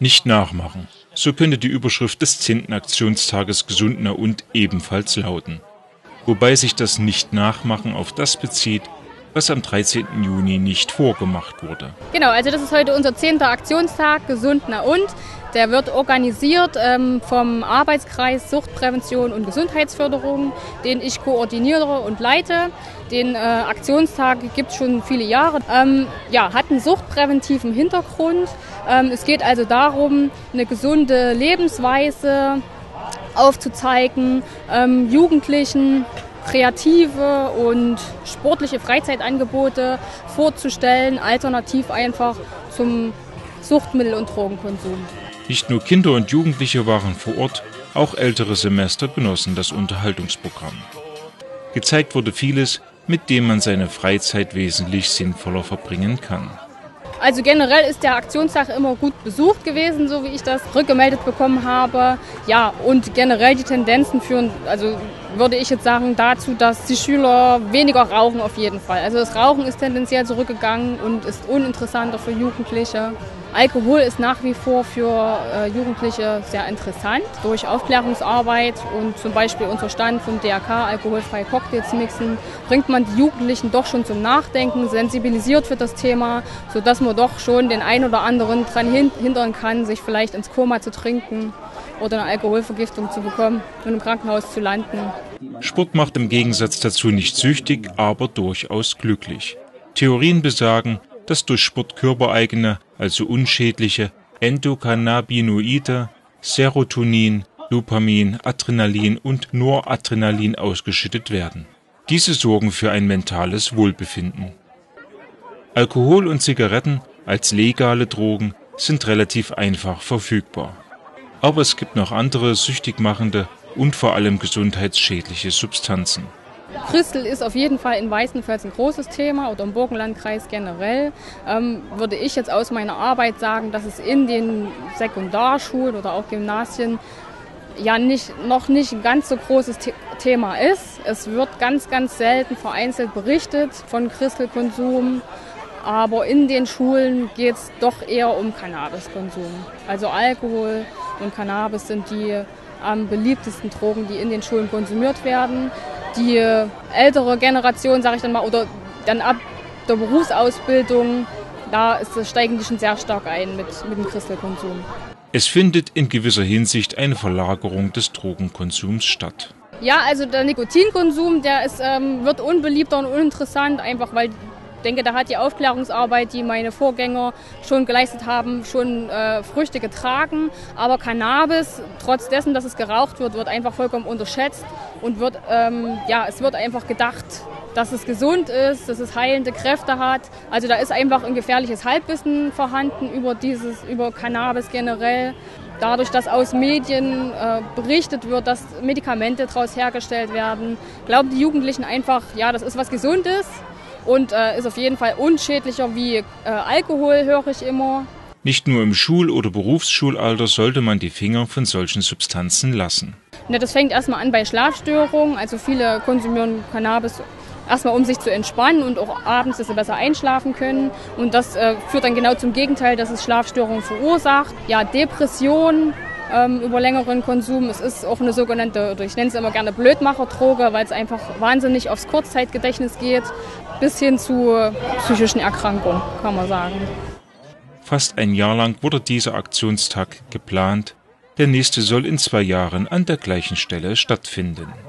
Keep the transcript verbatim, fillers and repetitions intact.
Nicht nachmachen. So könnte die Überschrift des zehnten Aktionstages Gesund Na und ebenfalls lauten. Wobei sich das Nicht-Nachmachen auf das bezieht, was am dreizehnten Juni nicht vorgemacht wurde. Genau, also das ist heute unser zehnter Aktionstag Gesund Na und. Der wird organisiert ähm, vom Arbeitskreis Suchtprävention und Gesundheitsförderung, den ich koordiniere und leite. Den äh, Aktionstag gibt es schon viele Jahre. Ähm, ja, hat einen suchtpräventiven Hintergrund. Ähm, es geht also darum, eine gesunde Lebensweise aufzuzeigen, ähm, Jugendlichen kreative und sportliche Freizeitangebote vorzustellen, alternativ einfach zum Suchtmittel- und Drogenkonsum. Nicht nur Kinder und Jugendliche waren vor Ort, auch ältere Semester genossen das Unterhaltungsprogramm. Gezeigt wurde vieles, mit dem man seine Freizeit wesentlich sinnvoller verbringen kann. Also generell ist der Aktionstag immer gut besucht gewesen, so wie ich das rückgemeldet bekommen habe. Ja, und generell die Tendenzen führen, also würde ich jetzt sagen, dazu, dass die Schüler weniger rauchen auf jeden Fall. Also das Rauchen ist tendenziell zurückgegangen und ist uninteressanter für Jugendliche. Alkohol ist nach wie vor für äh, Jugendliche sehr interessant. Durch Aufklärungsarbeit und zum Beispiel unser Stand vom D R K, alkoholfreie Cocktails mixen, bringt man die Jugendlichen doch schon zum Nachdenken, sensibilisiert für das Thema, sodass man doch schon den einen oder anderen daran hindern kann, sich vielleicht ins Koma zu trinken oder eine Alkoholvergiftung zu bekommen und im Krankenhaus zu landen. Sport macht im Gegensatz dazu nicht süchtig, aber durchaus glücklich. Theorien besagen, dass durch Sport körpereigene, also unschädliche Endokannabinoide, Serotonin, Dopamin, Adrenalin und Noradrenalin ausgeschüttet werden. Diese sorgen für ein mentales Wohlbefinden. Alkohol und Zigaretten als legale Drogen sind relativ einfach verfügbar. Aber es gibt noch andere süchtig machende und vor allem gesundheitsschädliche Substanzen. Crystal ist auf jeden Fall in Weißenfels ein großes Thema oder im Burgenlandkreis generell. Ähm, würde ich jetzt aus meiner Arbeit sagen, dass es in den Sekundarschulen oder auch Gymnasien ja nicht, noch nicht ein ganz so großes The- Thema ist. Es wird ganz, ganz selten vereinzelt berichtet von Crystal-Konsum. Aber in den Schulen geht es doch eher um Cannabiskonsum. Also Alkohol und Cannabis sind die am beliebtesten Drogen, die in den Schulen konsumiert werden. Die ältere Generation, sage ich dann mal, oder dann ab der Berufsausbildung, da ist, steigen die schon sehr stark ein mit, mit dem Crystal-Konsum. Es findet in gewisser Hinsicht eine Verlagerung des Drogenkonsums statt. Ja, also der Nikotinkonsum, der ist, ähm, wird unbeliebter und uninteressant, einfach weil ich denke, da hat die Aufklärungsarbeit, die meine Vorgänger schon geleistet haben, schon äh, Früchte getragen. Aber Cannabis, trotz dessen, dass es geraucht wird, wird einfach vollkommen unterschätzt und wird, ähm, ja, es wird einfach gedacht, dass es gesund ist, dass es heilende Kräfte hat. Also da ist einfach ein gefährliches Halbwissen vorhanden über dieses, über Cannabis generell. Dadurch, dass aus Medien äh, berichtet wird, dass Medikamente daraus hergestellt werden, glauben die Jugendlichen einfach, ja, das ist was Gesundes. Und äh, ist auf jeden Fall unschädlicher wie äh, Alkohol, höre ich immer. Nicht nur im Schul- oder Berufsschulalter sollte man die Finger von solchen Substanzen lassen. Ja, das fängt erstmal an bei Schlafstörungen. Also viele konsumieren Cannabis erstmal, um sich zu entspannen und auch abends, dass sie besser einschlafen können. Und das äh, führt dann genau zum Gegenteil, dass es Schlafstörungen verursacht. Ja, Depression ähm, über längeren Konsum. Es ist auch eine sogenannte, oder ich nenne es immer gerne Blödmacherdroge, weil es einfach wahnsinnig aufs Kurzzeitgedächtnis geht. Bis hin zu psychischen Erkrankungen, kann man sagen. Fast ein Jahr lang wurde dieser Aktionstag geplant. Der nächste soll in zwei Jahren an der gleichen Stelle stattfinden.